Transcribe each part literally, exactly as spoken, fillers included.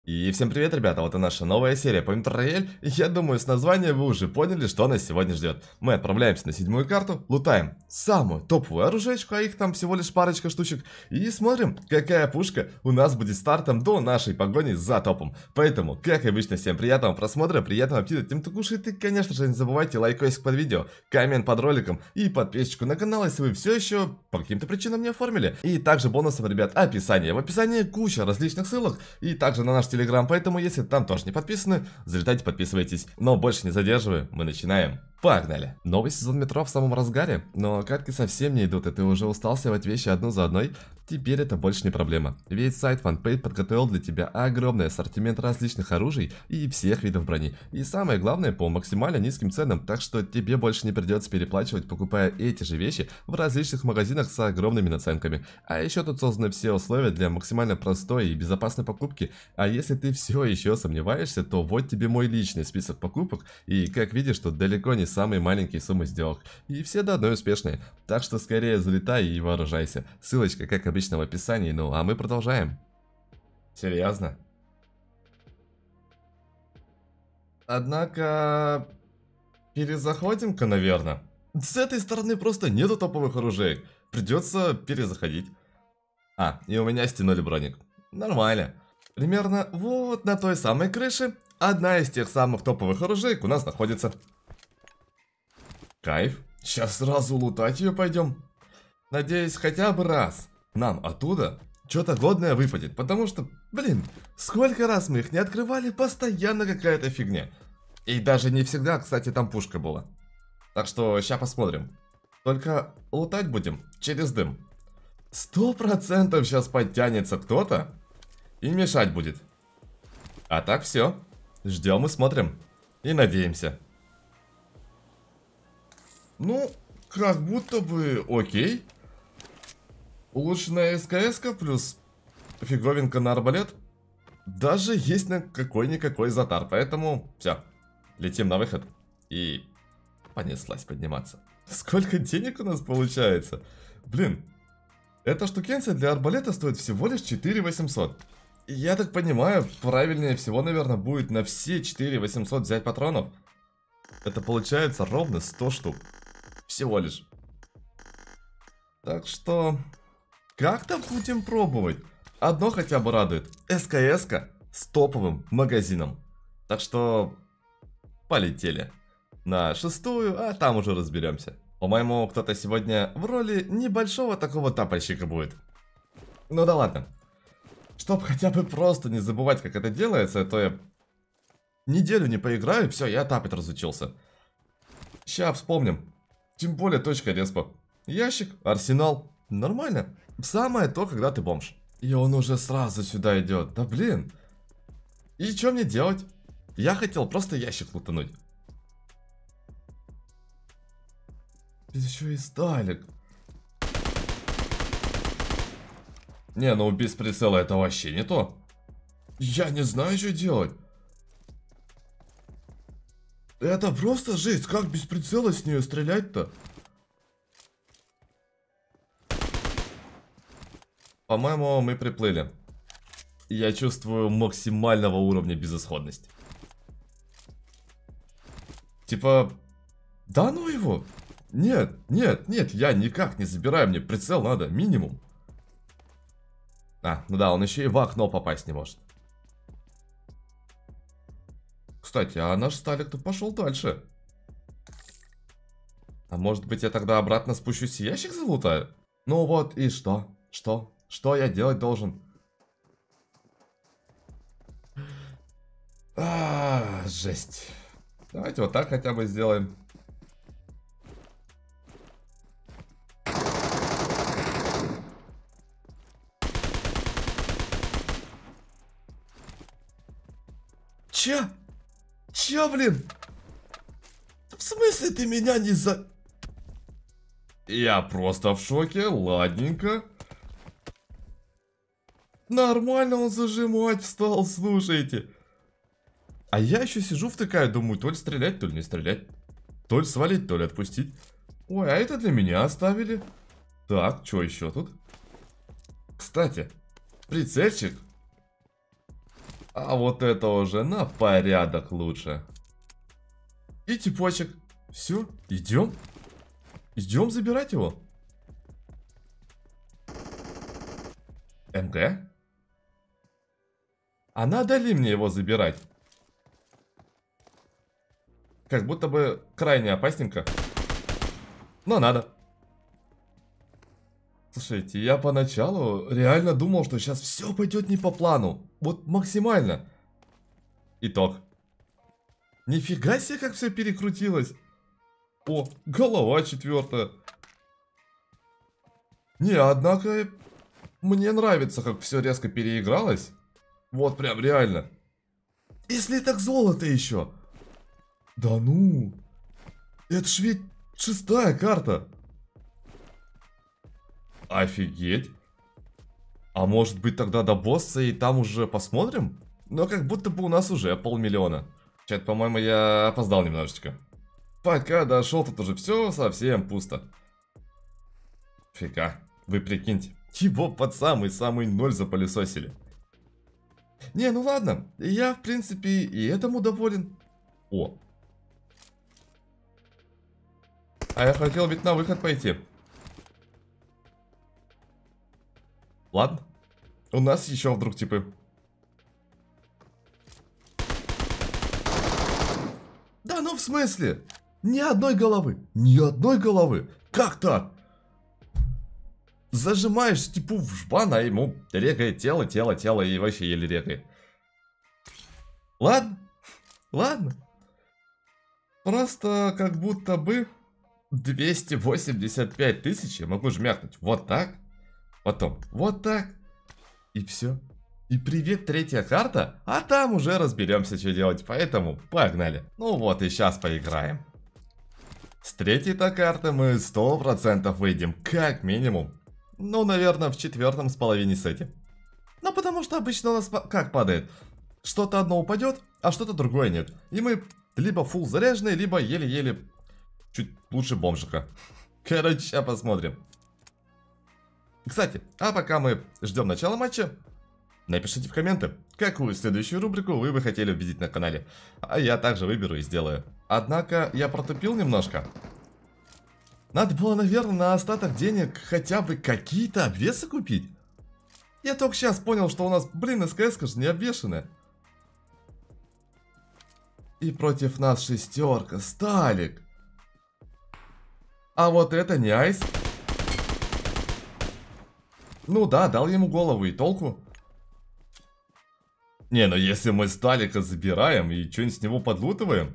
И всем привет, ребята, вот и наша новая серия по Интерраэль. Я думаю, с названия вы уже поняли, что нас сегодня ждет. Мы отправляемся на седьмую карту, лутаем самую топовую оружейку, а их там всего лишь парочка штучек. И смотрим, какая пушка у нас будет стартом до нашей погони за топом. Поэтому, как обычно, всем приятного просмотра, приятного аппетита тем, кто кушает. И, конечно же, не забывайте лайкосик под видео, коммент под роликом и подписочку на канал, если вы все еще по каким-то причинам не оформили. И также бонусом, ребят, описание. В описании куча различных ссылок и также на наш Телеграм, поэтому если там тоже не подписаны, залетайте, подписывайтесь. Но больше не задерживаю, мы начинаем. Погнали! Новый сезон метро в самом разгаре, но катки совсем не идут, и ты уже устал сливать вещи одну за одной. Теперь это больше не проблема. Ведь сайт FunPaid подготовил для тебя огромный ассортимент различных оружий и всех видов брони. И самое главное, по максимально низким ценам, так что тебе больше не придется переплачивать, покупая эти же вещи в различных магазинах с огромными наценками. А еще тут созданы все условия для максимально простой и безопасной покупки. А если ты все еще сомневаешься, то вот тебе мой личный список покупок. И как видишь, тут далеко не самые маленькие суммы сделок. И все до одной успешные. Так что скорее залетай и вооружайся. Ссылочка, как обычно, в описании. Ну, а мы продолжаем. Серьезно? Однако... Перезаходим-ка, наверное. С этой стороны просто нету топовых оружей. Придется перезаходить. А, и у меня стянули броник. Нормально. Примерно вот на той самой крыше одна из тех самых топовых оружеек у нас находится. Кайф. Сейчас сразу лутать ее пойдем. Надеюсь, хотя бы раз нам оттуда что-то годное выпадет. Потому что, блин, сколько раз мы их не открывали, постоянно какая-то фигня. И даже не всегда, кстати, там пушка была. Так что сейчас посмотрим. Только лутать будем через дым. Сто процентов сейчас подтянется кто-то и мешать будет. А так все. Ждем и смотрим. И надеемся. Ну, как будто бы окей. Улучшенная СКС-ка плюс фиговинка на арбалет. Даже есть на какой-никакой затар. Поэтому все. Летим на выход. И понеслась подниматься. Сколько денег у нас получается? Блин. Эта штукенция для арбалета стоит всего лишь четыре восемьсот. Я так понимаю, правильнее всего, наверное, будет на все четыре восемьсот взять патронов. Это получается ровно сто штук. Всего лишь. Так что... Как-то будем пробовать. Одно хотя бы радует. СКС-ка с топовым магазином. Так что... Полетели. На шестую, а там уже разберемся. По-моему, кто-то сегодня в роли небольшого такого тапальщика будет. Ну да ладно. Чтоб хотя бы просто не забывать, как это делается, то я неделю не поиграю, все, я тапать разучился. Ща вспомним. Тем более точка респа. Ящик, арсенал. Нормально. Самое то, когда ты бомж. И он уже сразу сюда идет. Да блин. И что мне делать? Я хотел просто ящик лутануть. Еще и сталик. Не, ну без прицела это вообще не то. Я не знаю, что делать. Это просто жесть. Как без прицела с нее стрелять-то? По-моему, мы приплыли. Я чувствую максимального уровня безысходности. Типа... Да ну его! Нет, нет, нет, я никак не забираю. Мне прицел надо, минимум. А, ну да, он еще и в окно попасть не может. Кстати, а наш сталик-то пошел дальше. А может быть, я тогда обратно спущусь и ящик залутаю? Ну вот, и что? Что? Что я делать должен? А, жесть. Давайте вот так хотя бы сделаем. Че? Че, блин? В смысле ты меня не за... Я просто в шоке, ладненько. Нормально он зажимать встал, слушайте. А я еще сижу втыкаю, думаю, то ли стрелять, то ли не стрелять. То ли свалить, то ли отпустить. Ой, а это для меня оставили. Так, что еще тут? Кстати, прицельчик А вот это уже на порядок лучше. И типочек. Все, идем. Идем забирать его. МГ? А надо ли мне его забирать? Как будто бы крайне опасненько. Но надо. Слушайте, я поначалу реально думал, что сейчас все пойдет не по плану. Вот максимально. Итог. Нифига себе, как все перекрутилось. О, голова четвертая. Не, однако, мне нравится, как все резко переигралось. Вот прям реально. Если так золото еще. Да ну. Это ж ведь шестая карта. Офигеть. А может быть тогда до босса и там уже посмотрим? Но как будто бы у нас уже полмиллиона. Чат, по-моему, я опоздал немножечко. Пока дошел, тут уже все совсем пусто. Фига, вы прикиньте. Его под самый-самый ноль запылесосили. Не, ну ладно. Я, в принципе, и этому доволен. О. А я хотел ведь на выход пойти. Ладно. У нас еще вдруг типы. Да ну в смысле? Ни одной головы. Ни одной головы. Как так? Зажимаешь типу в жбан, а ему регает тело, тело, тело и вообще еле регает. Ладно. Ладно. Просто как будто бы двести восемьдесят пять тысяч я могу жмякнуть. Вот так. Потом вот так. И все. И привет, третья карта. А там уже разберемся, что делать. Поэтому погнали. Ну вот и сейчас поиграем. С третьей-то карты мы сто процентов выйдем. Как минимум. Ну, наверное, в четвертом с половиной сете. Ну, потому что обычно у нас как падает? Что-то одно упадет, а что-то другое нет. И мы либо фулл заряженные, либо еле-еле чуть лучше бомжика. Короче, сейчас посмотрим. Кстати, а пока мы ждем начала матча, напишите в комменты, какую следующую рубрику вы бы хотели увидеть на канале. А я также выберу и сделаю. Однако, я протупил немножко. Надо было, наверное, на остаток денег хотя бы какие-то обвесы купить. Я только сейчас понял, что у нас, блин, СКС-ка же не обвешенная. И против нас шестерка, Сталик. А вот это не айс. Ну да, дал ему голову и толку. Не, ну если мы Сталика забираем и что-нибудь с него подлутываем.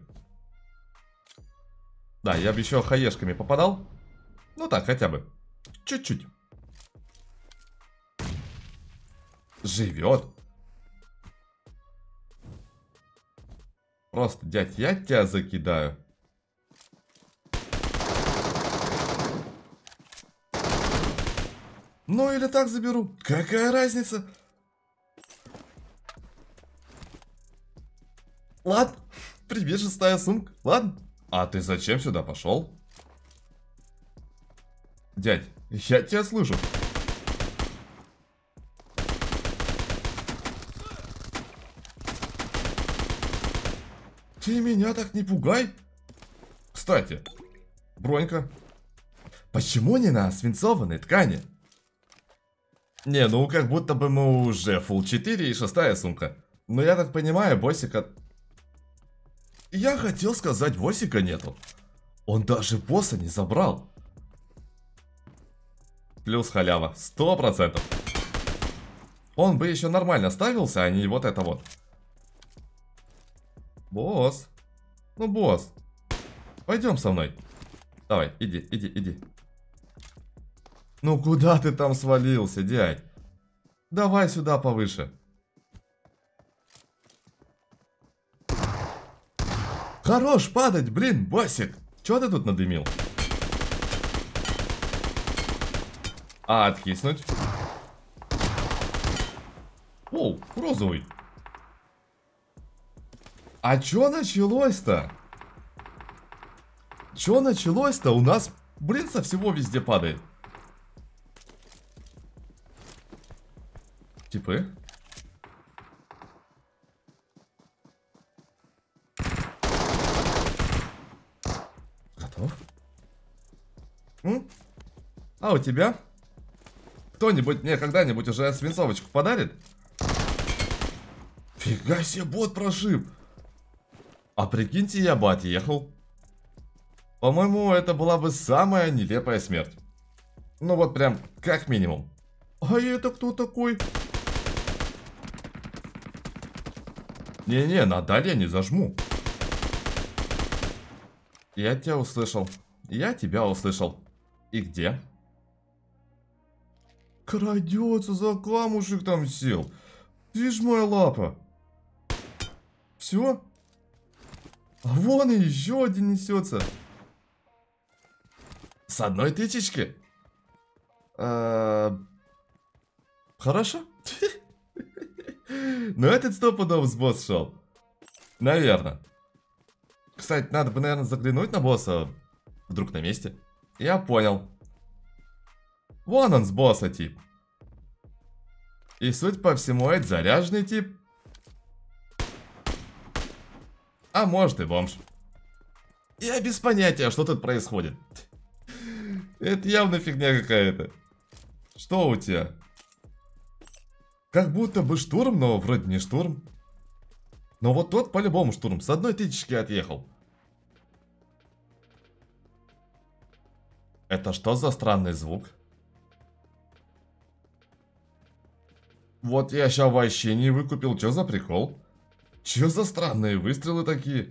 Да, я бы еще хаешками попадал. Ну так, хотя бы. Чуть-чуть. Живет. Просто, дядь, я тебя закидаю. Ну или так заберу. Какая разница? Ладно. Привет, шестая сумка. Ладно. А ты зачем сюда пошел? Дядь, я тебя слышу. Ты меня так не пугай. Кстати, бронька. Почему не на свинцованной ткани? Не, ну как будто бы мы уже фулл четыре и шестая сумка. Но я так понимаю, боссика... Я хотел сказать, боссика нету. Он даже босса не забрал. Плюс халява, сто процентов. Он бы еще нормально ставился, а не вот это вот. Босс. Ну, босс. Пойдем со мной. Давай, иди, иди, иди. Ну, куда ты там свалился, дядь? Давай сюда повыше. Хорош падать, блин, боссик. Чё ты тут надымил? А, откиснуть. Оу, розовый. А чё началось-то? Чё началось-то? У нас, блин, со всего везде падает. Типы. М? А у тебя? Кто-нибудь мне когда-нибудь уже свинцовочку подарит? Фига себе, бот прошиб. А прикиньте, я бы отъехал. По-моему, это была бы самая нелепая смерть. Ну вот прям, как минимум. А это кто такой? Не-не, надаль я не зажму. Я тебя услышал. Я тебя услышал. И где? Крадется, за камушек там сел. Видишь, моя лапа? Все? А вон и еще один несется. С одной тычечки? А... Хорошо. Но этот стопудов с босс шел. Наверное. Кстати, надо бы, наверное, заглянуть на босса. Вдруг на месте. Я понял. Вон он с босса тип. И суть по всему, это заряженный тип. А может и бомж. Я без понятия, что тут происходит. Это явно фигня какая-то. Что у тебя? Как будто бы штурм, но вроде не штурм. Но вот тот по-любому штурм. С одной тычечки отъехал. Это что за странный звук? Вот я сейчас вообще не выкупил. Что за прикол? Что за странные выстрелы такие?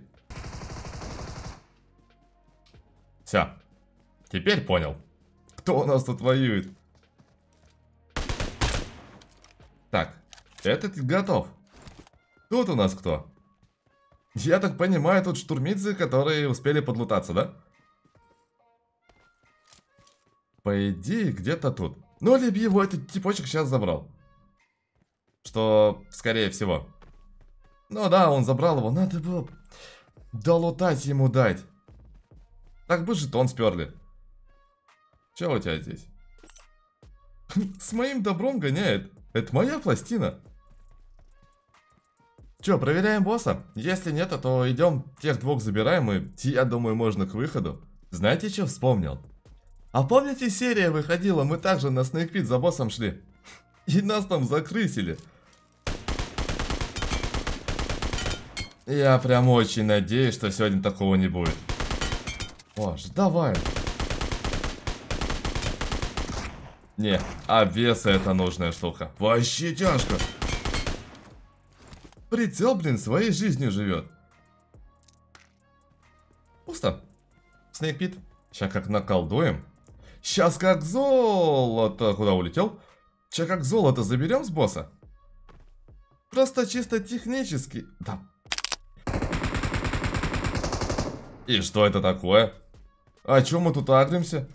Все. Теперь понял. Кто у нас тут воюет? Так. Этот готов. Тут у нас кто? Я так понимаю, тут штурмидзы, которые успели подлутаться, да? По идее, где-то тут. Ну, либо его этот типочек сейчас забрал. Что, скорее всего. Ну да, он забрал его. Надо было долутать ему дать. Так бы жетон сперли. Че у тебя здесь? С моим добром гоняет. Это моя пластина. Че, проверяем босса? Если нет, то идем тех двух забираем, и я думаю, можно к выходу. Знаете, что вспомнил? А помните, серия выходила, мы также на Snake Pit за боссом шли. И нас там закрысили. Я прям очень надеюсь, что сегодня такого не будет. О, давай. Не, обвесы это нужная штука. Вообще тяжко. Прицел, блин, своей жизнью живет. Пусто. Snake Pit. Сейчас как наколдуем. Сейчас как золото. Куда улетел? Сейчас как золото заберем с босса. Просто чисто технически. Да. И что это такое? А чё мы тут агримся?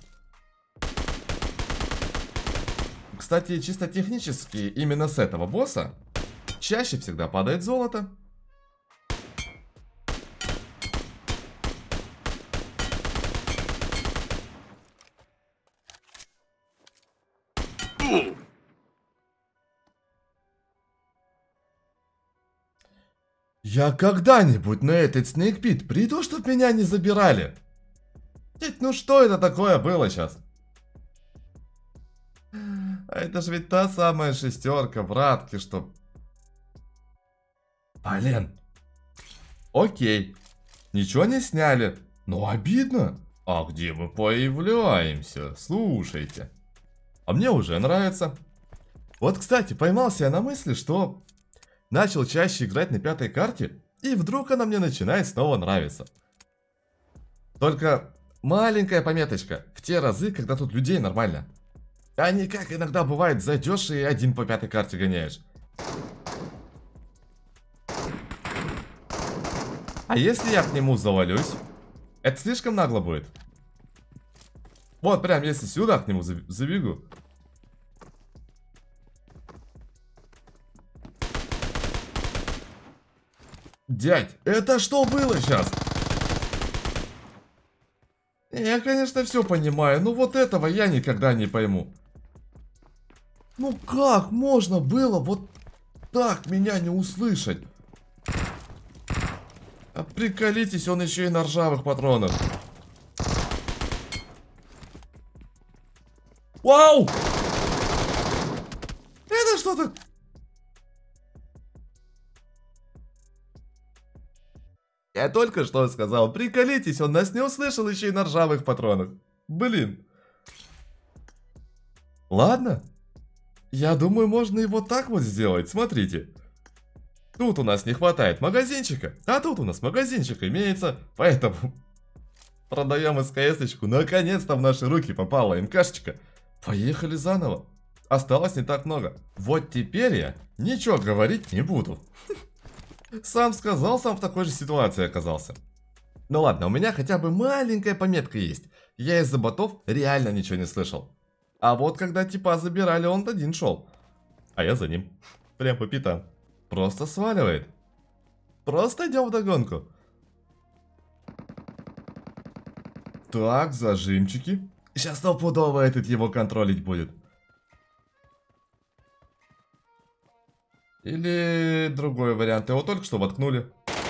Кстати, чисто технически, именно с этого босса чаще всегда падает золото. Я когда-нибудь на этот Snake Pit приду, чтоб меня не забирали. Дядь, ну что это такое было сейчас? А это же ведь та самая шестерка, братки, что... Блин. Окей. Ничего не сняли. Но обидно. А где мы появляемся? Слушайте. А мне уже нравится. Вот, кстати, поймался я на мысли, что... Начал чаще играть на пятой карте, и вдруг она мне начинает снова нравиться. Только маленькая пометочка. В те разы, когда тут людей нормально. А не как иногда бывает, зайдешь и один по пятой карте гоняешь. А если я к нему завалюсь? Это слишком нагло будет. Вот прям если сюда к нему забегу. Дядь, это что было сейчас? Я, конечно, все понимаю, но вот этого я никогда не пойму. Ну как можно было вот так меня не услышать? А приколитесь, он еще и на ржавых патронах. Вау! Это что-то... Я только что сказал, приколитесь, он нас не услышал еще и на ржавых патронах. Блин. Ладно. Я думаю, можно и вот так вот сделать, смотрите. Тут у нас не хватает магазинчика, а тут у нас магазинчик имеется, поэтому продаем СКС-очку. Наконец-то в наши руки попала МКшечка. Поехали заново. Осталось не так много. Вот теперь я ничего говорить не буду. Сам сказал, сам в такой же ситуации оказался. Ну ладно, у меня хотя бы маленькая пометка есть. Я из-за ботов реально ничего не слышал. А вот когда типа забирали, он один шел. А я за ним. Прям по пятам. Просто сваливает. Просто идем вдогонку. Так, зажимчики. Сейчас стопудово этот его контролить будет. Или другой вариант. Его только что воткнули.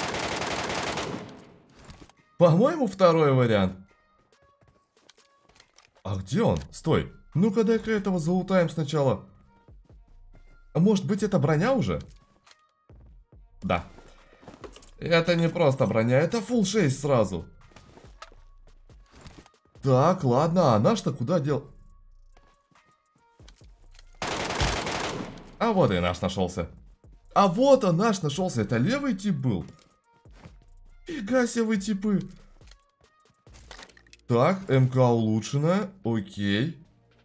По-моему, второй вариант. А где он? Стой. Ну-ка, дай-ка этого залутаем сначала. А может быть, это броня уже? Да. Это не просто броня, это фулл шесть сразу. Так, ладно, а наш-то куда дел? А вот и наш нашелся. А вот он наш нашелся, это левый тип был. Фига себе вы типы. Так, МК улучшенная, окей.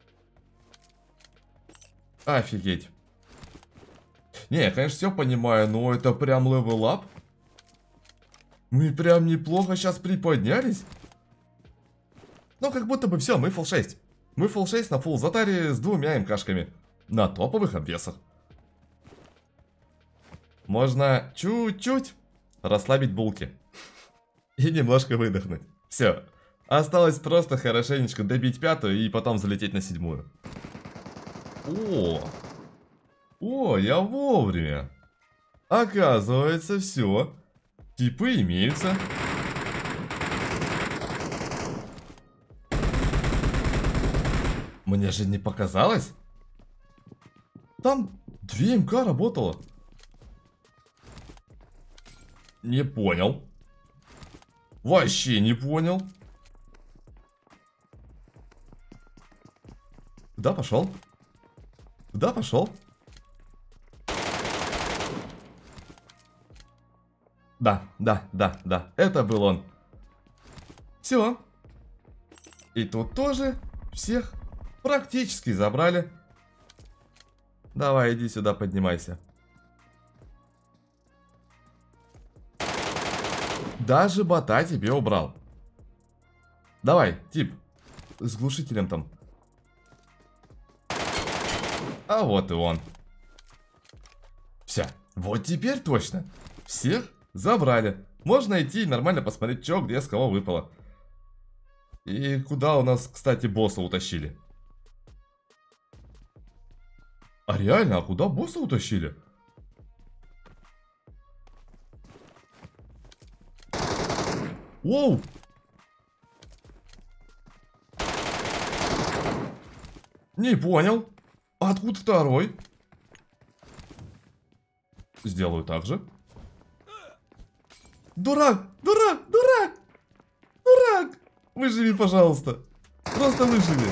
Офигеть. Не, я, конечно, все понимаю, но это прям левел-ап. Мы прям неплохо сейчас приподнялись. Ну, как будто бы все, мы фулл шесть. Мы фулл шесть на фулл затаре с двумя МКшками. На топовых обвесах. Можно чуть-чуть расслабить булки. И немножко выдохнуть. Все. Осталось просто хорошенечко добить пятую и потом залететь на седьмую. О! О, я вовремя. Оказывается, все. Типы имеются. Мне же не показалось. Там две МК работало. Не понял. Вообще не понял. Куда пошел? Куда пошел? Да, да, да, да. Это был он. Все. И тут тоже всех практически забрали. Давай, иди сюда, поднимайся. Даже бота тебе убрал. Давай, тип. С глушителем там. А вот и он. Все. Вот теперь точно. Всех забрали. Можно идти и нормально посмотреть, что где с кого выпало. И куда у нас, кстати, босса утащили. А реально, а куда босса утащили? Воу! Не понял. Откуда второй? Сделаю так же. Дурак! Дурак! Дурак! Дурак! Выживи, пожалуйста. Просто выживи.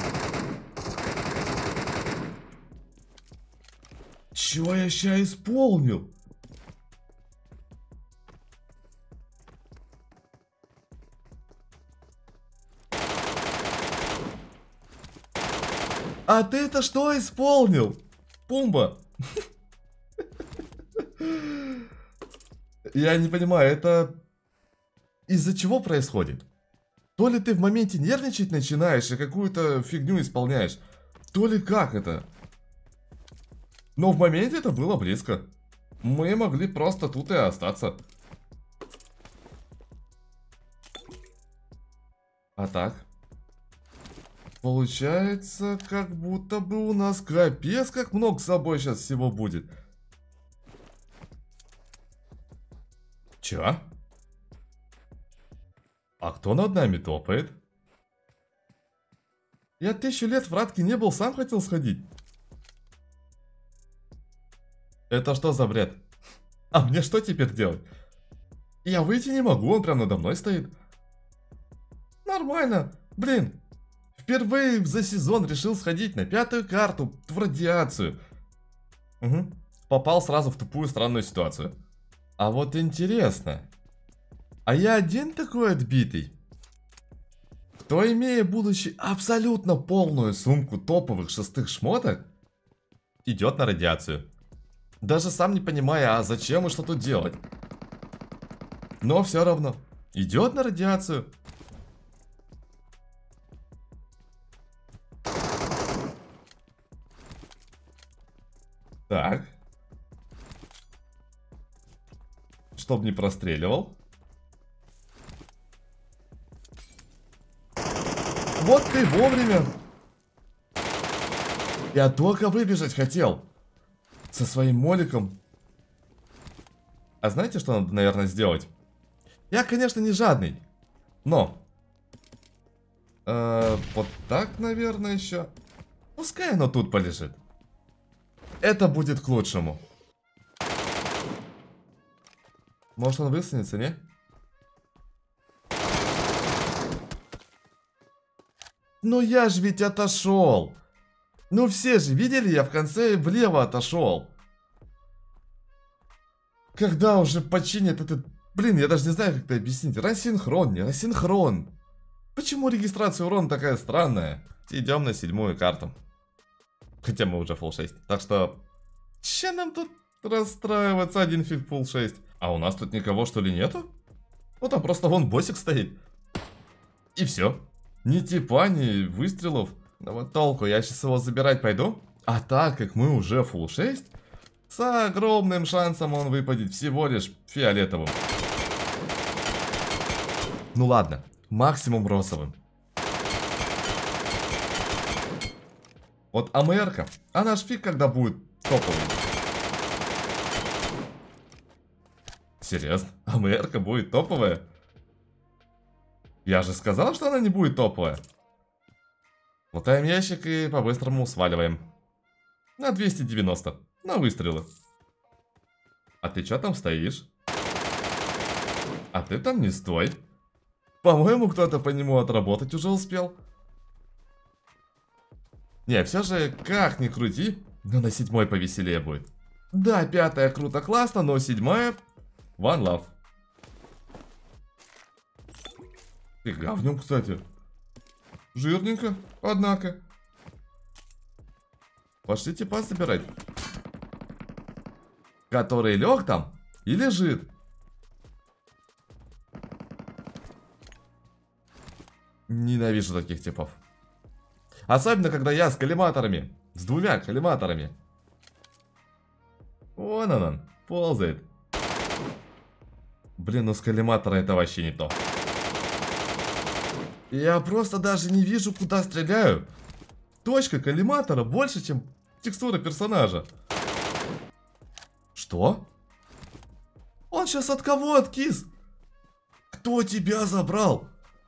Чего я ща исполнил? А ты это что исполнил? Пумба. Я не понимаю, это из-за чего происходит? То ли ты в моменте нервничать начинаешь и какую-то фигню исполняешь, то ли как это? Но в моменте это было близко. Мы могли просто тут и остаться. А так? Получается, как будто бы у нас капец, как много с собой сейчас всего будет. Чё? А кто над нами топает? Я тысячу лет в Радке не был, сам хотел сходить. Это что за бред? А мне что теперь делать? Я выйти не могу, он прям надо мной стоит. Нормально. Блин, впервые за сезон решил сходить на пятую карту в радиацию. Угу. Попал сразу в тупую странную ситуацию. А вот интересно. А я один такой отбитый? Кто, имея будучи абсолютно полную сумку топовых шестых шмоток, идет на радиацию? Даже сам не понимая, а зачем и что тут делать. Но все равно идет на радиацию. Так. Чтоб не простреливал. Вот ты вовремя. Я только выбежать хотел. Со своим моликом. А знаете, что надо, наверное, сделать? Я, конечно, не жадный. Но э, вот так, наверное, еще. Пускай оно тут полежит. Это будет к лучшему. Может, он высунется, не? Ну я же ведь отошел. Ну все же видели, я в конце влево отошел. Когда уже починят этот... Блин, я даже не знаю, как это объяснить. Рассинхрон, не рассинхрон. Почему регистрация урона такая странная? Идем на седьмую карту. Хотя мы уже фулл шесть. Так что... Че нам тут расстраиваться? Один фиг фулл шесть. А у нас тут никого, что ли, нету? Ну там просто вон боссик стоит. И все. Ни типа, ни выстрелов. Ну вот толку, я сейчас его забирать пойду. А так как мы уже фулл шесть, с огромным шансом он выпадет всего лишь фиолетовым. Ну ладно, максимум розовым. Вот АМР-ка, она ж фиг когда будет топовой. Серьезно, АМР-ка будет топовая? Я же сказал, что она не будет топовая. Лутаем ящик и по-быстрому сваливаем. На двести девяносто. На выстрелы. А ты чё там стоишь? А ты там не стой. По-моему, кто-то по нему отработать уже успел. Не, все же, как ни крути, но на седьмой повеселее будет. Да, пятая круто, классно, но седьмая... One love. Фига в нем, кстати. Жирненько, однако. Пошлите пас собирать. Который лег там и лежит. Ненавижу таких типов. Особенно, когда я с коллиматорами. С двумя коллиматорами. Вон он он, ползает. Блин, ну с коллиматора это вообще не то. Я просто даже не вижу, куда стреляю. Точка коллиматора больше, чем текстура персонажа. Что? Он сейчас от кого откис? Кто тебя забрал?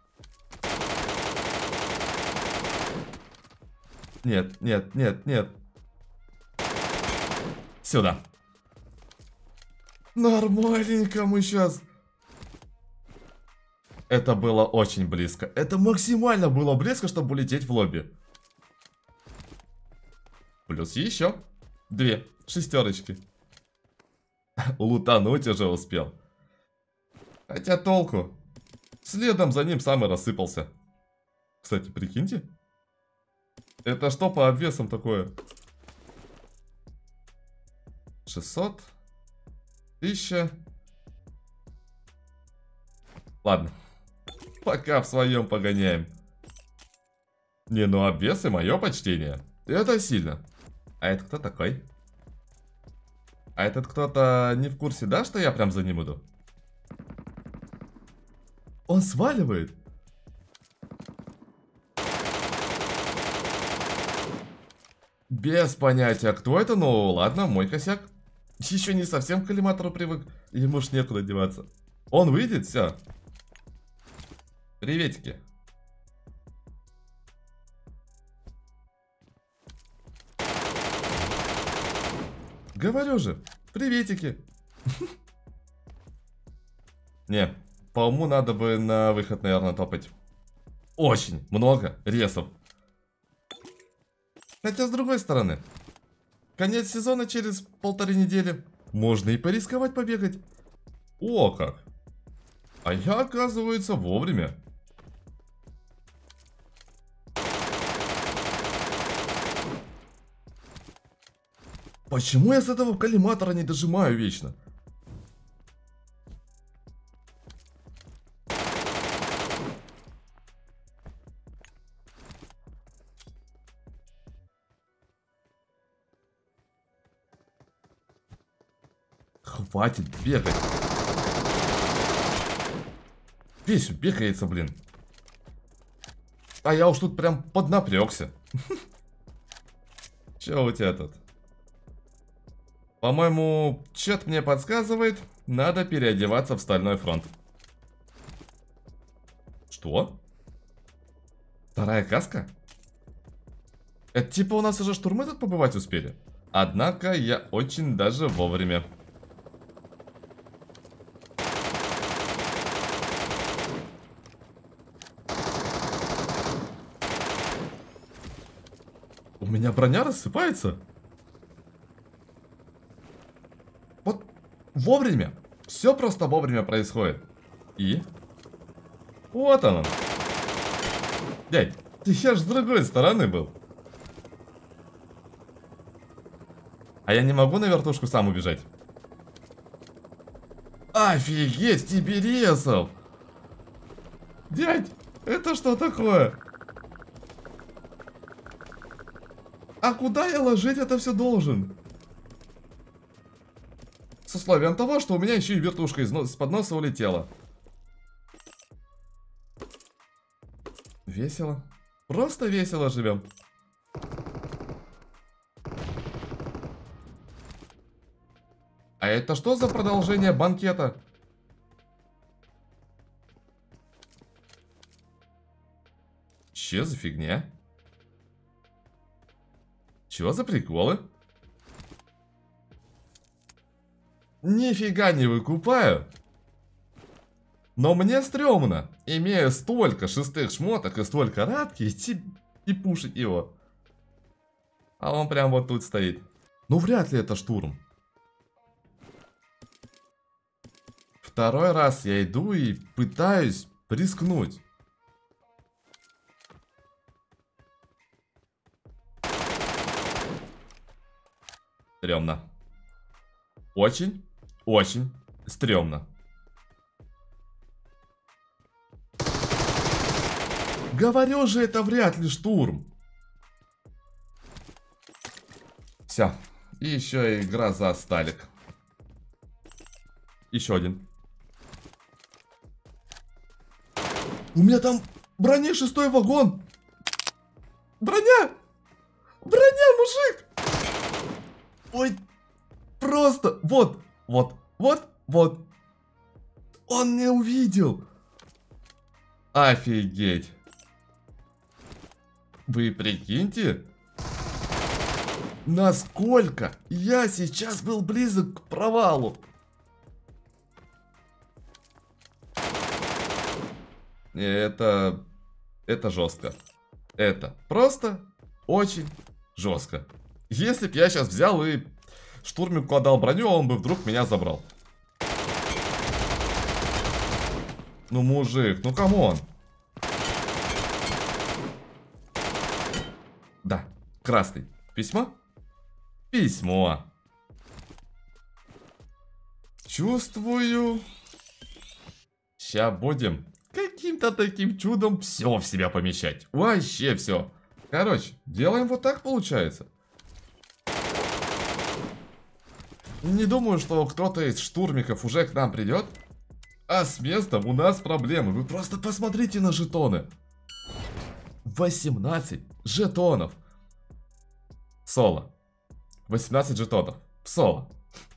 Нет, нет, нет, нет. Сюда. Нормальненько мы сейчас. Это было очень близко. Это максимально было близко, чтобы улететь в лобби. Плюс еще две шестерочки. Лутануть уже успел. Хотя толку. Следом за ним сам и рассыпался. Кстати, прикиньте. Это что по обвесам такое? шестьсот. тысяча. Ладно. Пока в своем погоняем. Не, ну обвесы мое почтение. Это сильно. А это кто такой? А этот кто-то не в курсе, да, что я прям за ним иду? Он сваливает. Без понятия, кто это, но ладно, мой косяк. Еще не совсем к коллиматору привык. Ему ж некуда деваться. Он выйдет, все. Приветики. Говорю же, приветики. Не, по уму надо бы на выход, наверное, топать. Очень много ресов. Хотя, с другой стороны, конец сезона через полторы недели. Можно и порисковать побегать. О, как. А я, оказывается, вовремя. Почему я с этого коллиматора не дожимаю вечно? Хватит бегать. Весь бегается, блин. А я уж тут прям поднапрягся. Че у тебя тут? По-моему, чат мне подсказывает, надо переодеваться в Стальной фронт. Что? Вторая каска? Это типа у нас уже штурмы тут побывать успели? Однако я очень даже вовремя. У меня броня рассыпается. Вот вовремя. Все просто вовремя происходит. И? Вот он. Дядь, я ж с другой стороны был. А я не могу на вертушку сам убежать? Офигеть, тебе ресов! Дядь, это что такое? А куда я ложить это все должен? С условием того, что у меня еще и вертушка из-под носа улетела. Весело. Просто весело живем. А это что за продолжение банкета? Че за фигня? Чего за приколы? Нифига не выкупаю. Но мне стрёмно, имея столько шестых шмоток и столько радки, идти и пушить его. А он прям вот тут стоит. Ну вряд ли это штурм. Второй раз я иду и пытаюсь рискнуть. Стрёмно. Очень, очень стрёмно. Говорю же, это вряд ли штурм. Все. И еще игра за сталик. Еще один. У меня там броня шестой вагон. Броня! Броня, мужик! Ой, просто, вот, вот, вот, вот. Он не увидел. Офигеть. Вы прикиньте, насколько я сейчас был близок к провалу. Это, это жестко. Это просто очень жестко. Если б я сейчас взял и штурмику отдал броню, он бы вдруг меня забрал. Ну, мужик, ну камон. Да, красный. Письмо? Письмо. Чувствую. Сейчас будем каким-то таким чудом все в себя помещать. Вообще все. Короче, делаем вот так, получается. Не думаю, что кто-то из штурмиков уже к нам придет. А с местом у нас проблемы. Вы просто посмотрите на жетоны. восемнадцать жетонов. Соло. восемнадцать жетонов. Соло.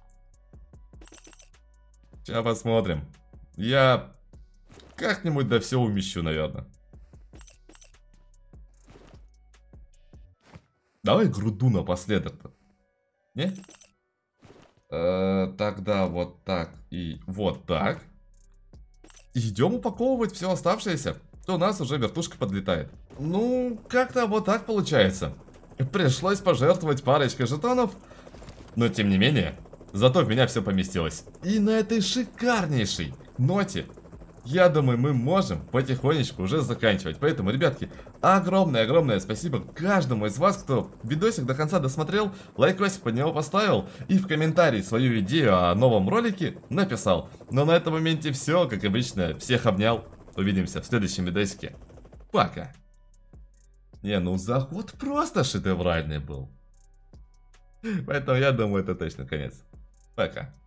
Сейчас посмотрим. Я как-нибудь да все умещу, наверное. Давай груду напоследок-то. Не? Э, тогда вот так и вот так. Идем упаковывать все оставшееся. То у нас уже вертушка подлетает. Ну, как-то вот так получается. Пришлось пожертвовать парочкой жетонов. Но тем не менее, зато в меня все поместилось. И на этой шикарнейшей ноте, я думаю, мы можем потихонечку уже заканчивать. Поэтому, ребятки, огромное-огромное спасибо каждому из вас, кто видосик до конца досмотрел, лайкосик под него поставил и в комментарии свою идею о новом ролике написал. Но на этом моменте все, как обычно, всех обнял. Увидимся в следующем видосике. Пока. Не, ну заход просто шедевральный был. Поэтому я думаю, это точно конец. Пока.